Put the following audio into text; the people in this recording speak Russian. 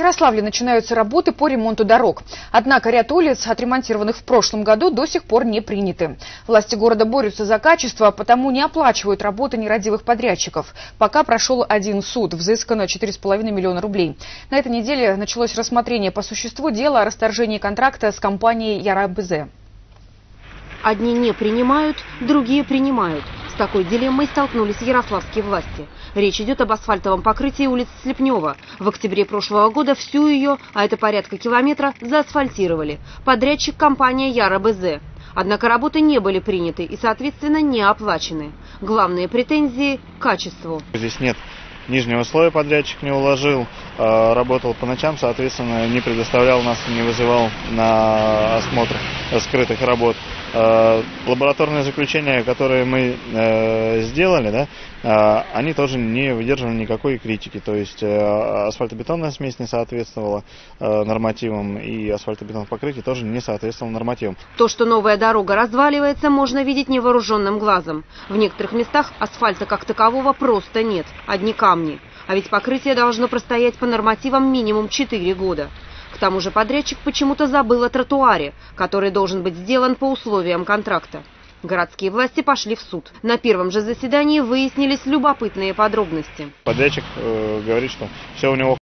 Ярославле начинаются работы по ремонту дорог. Однако ряд улиц, отремонтированных в прошлом году, до сих пор не приняты. Власти города борются за качество, потому не оплачивают работы нерадивых подрядчиков. Пока прошел один суд, взыскано 4,5 миллиона рублей. На этой неделе началось рассмотрение по существу дела о расторжении контракта с компанией «Яра-БЗ». Одни не принимают, другие принимают. С такой дилеммой столкнулись ярославские власти. Речь идет об асфальтовом покрытии улицы Слепнева. В октябре прошлого года всю ее, а это порядка километра, заасфальтировали. Подрядчик — компания «Яра-БЗ». Однако работы не были приняты и, соответственно, не оплачены. Главные претензии – к качеству. Здесь нет нижнего слоя, подрядчик не уложил, работал по ночам, соответственно, не предоставлял нас, не вызывал на осмотр скрытых работ. Лабораторные заключения, которые мы сделали, они тоже не выдерживали никакой критики. То есть асфальтобетонная смесь не соответствовала нормативам, и асфальтобетонное покрытие тоже не соответствовало нормативам. То, что новая дорога разваливается, можно видеть невооруженным глазом. В некоторых местах асфальта как такового просто нет, одни камни. А ведь покрытие должно простоять по нормативам минимум 4 года. К тому же подрядчик почему-то забыл о тротуаре, который должен быть сделан по условиям контракта. Городские власти пошли в суд. На первом же заседании выяснились любопытные подробности. Подрядчик говорит, что все у него